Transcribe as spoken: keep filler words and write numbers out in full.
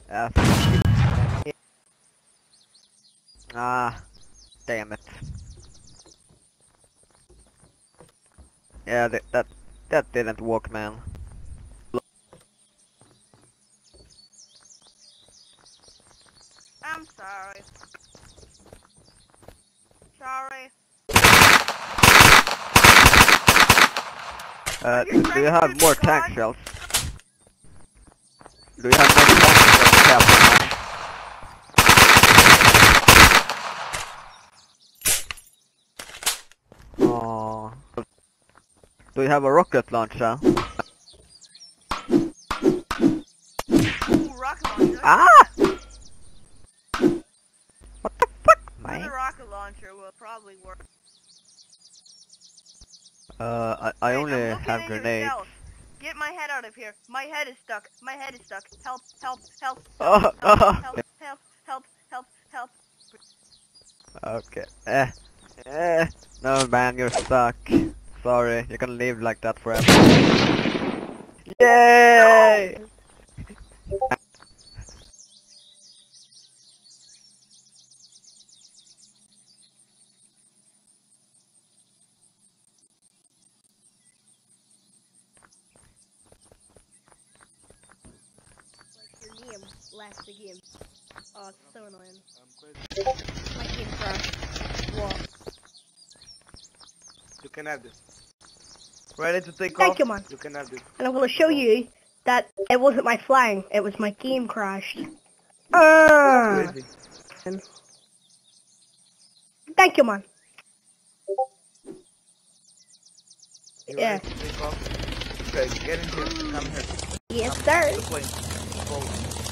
Uh, ah, damn it. Yeah, th that that didn't work, man. I'm sorry. Sorry. Uh, do you have more tank shells? Do you have more tank shells to help? Oh. Do you have a rocket launcher? Ooh, rocket launcher. Ah! What the fuck, man? Another rocket launcher will probably work. Uh, I, I Wait, only I'm looking have in your grenades. cells. Get my head out of here. My head is stuck. My head is stuck. Help, help, help, Oh, help, oh. help, help, help, help, help, help. Okay. Eh. Eh. No, man, you're stuck. Sorry, you can live like that forever. Yay! Your name last the game. Oh, it's so annoying. My game crashed. What? You can have this. Ready to take Thank off? you, man. You can have this. And I'm going to show you that it wasn't my flying, it was my game crashed. Uh, Crazy. thank you, man. You Yeah. ready to take off? Okay, get in here. Come here. Yes, sir. The plane. Go.